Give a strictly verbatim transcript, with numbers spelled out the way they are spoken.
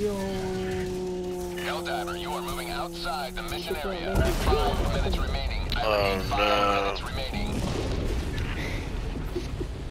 Yo. Helldiver, you are moving outside the mission area. Five minutes remaining. I Oh repeat, five no.